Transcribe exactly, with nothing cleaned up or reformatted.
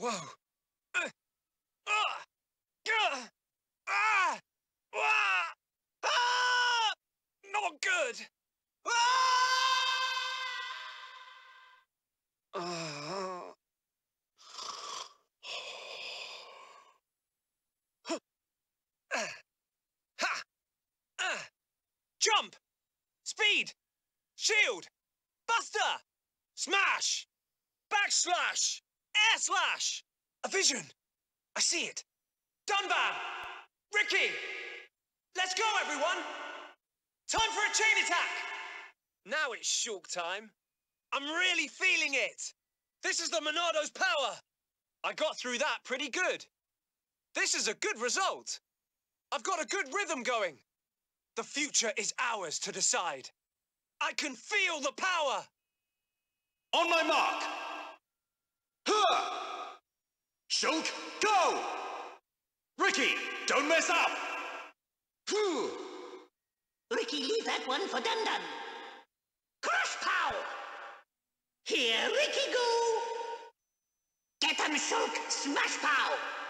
Whoa. Uh, uh, uh, ah, ah, ah, not good. Ah! Uh, uh, ha! Uh, jump! Speed! Shield! Buster! Smash! Backslash! Air slash! A vision! I see it! Dunban! Ricky! Let's go, everyone! Time for a chain attack! Now it's Shulk time. I'm really feeling it! This is the Monado's power! I got through that pretty good. This is a good result. I've got a good rhythm going. The future is ours to decide. I can feel the power! On my mark! Huh! Shulk, go! Ricky, don't mess up! Phew. Ricky, leave that one for Dun-Dun. Crush pow! Here Ricky go! Get him, Shulk! Smash pow!